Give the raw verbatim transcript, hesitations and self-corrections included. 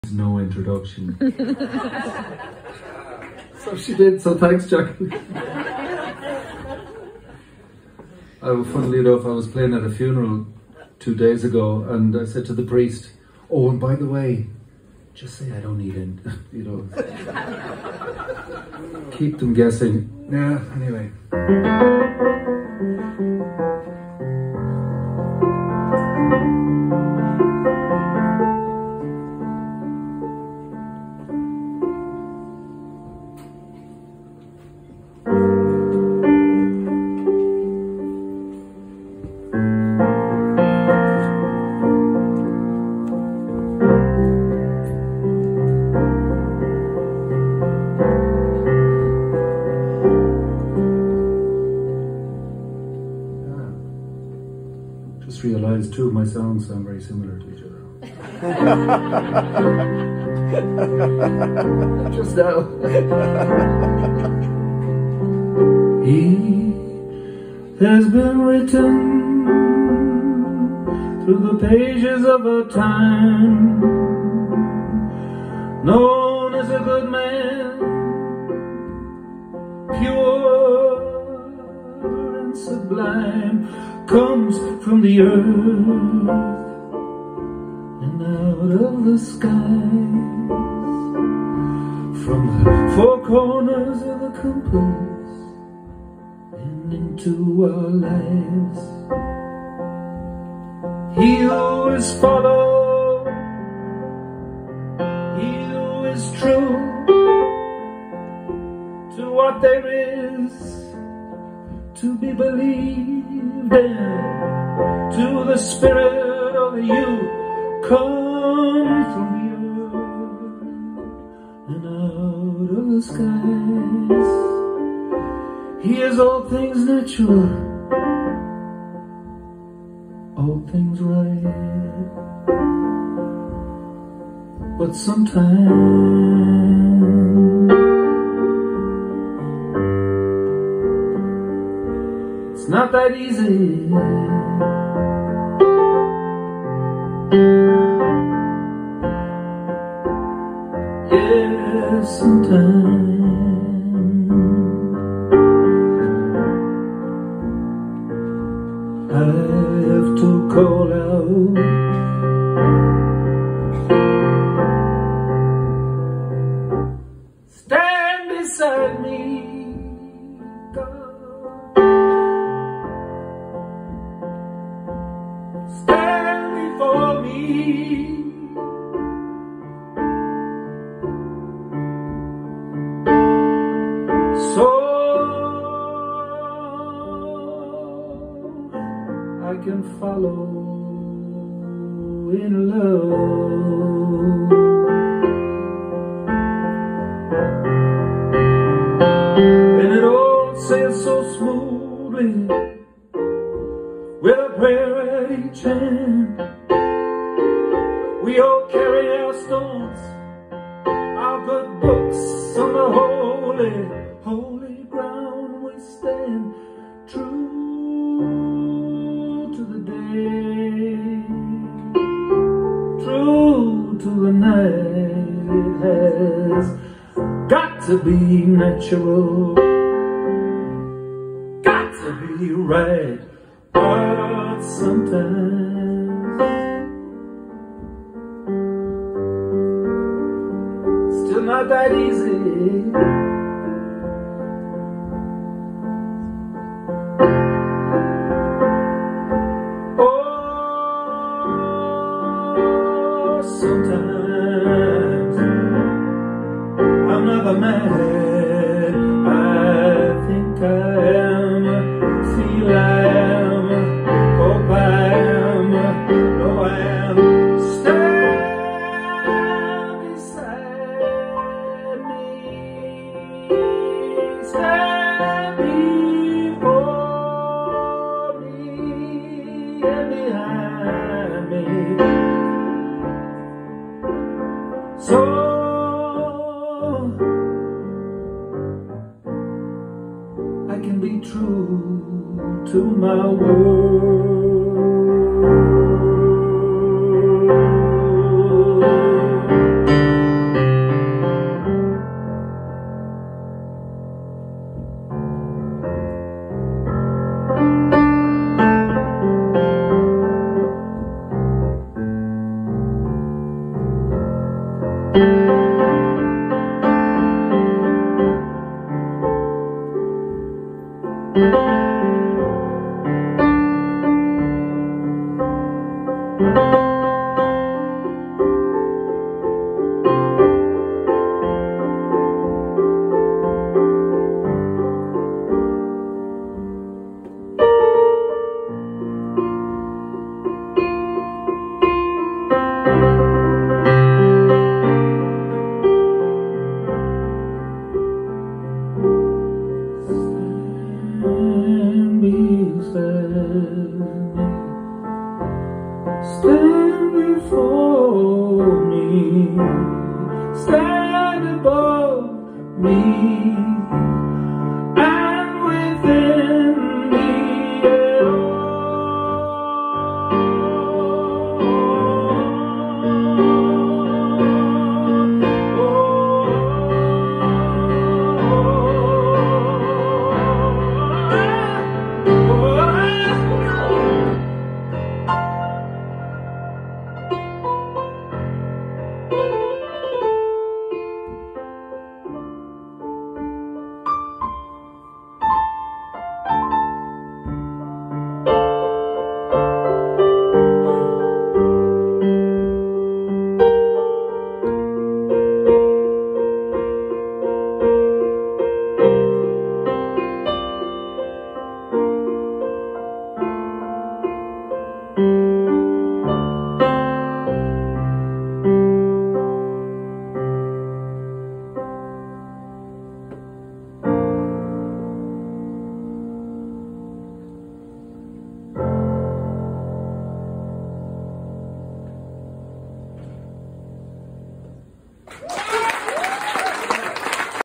No introduction. So she did, so thanks, Jackie. I, funnily enough, I was playing at a funeral two days ago, and I said to the priest, oh, and by the way, just say I don't need it, you know. Keep them guessing. Yeah, anyway. Just realised two of my songs sound very similar to each other. Just now. He has been written through the pages of a time, known as a good man, pure and sublime, comes from the earth and out of the skies, from the four corners of the compass and into our lives. He who is followed, he who is true to what there is to be believed in, to the spirit of you come from the earth and out of the skies. He is all things natural, all things right, but sometimes it's not that easy. Yes, sometimes I have to call out, stand beside me, God. Stand before me. So I can follow in love. And it all says so smoothly, with a prayer at each hand. We all carry our stones, our good books on the holy, holy ground. We stand true to the day, true to the night. It has got to be natural, got to be right. But sometimes still not that easy. Oh, sometimes I'm not the man I think I am, feel I am, hope I am, know I am. Stand beside me, stand before me and behind me. So I can be true to my word. Stand before me, stand above me.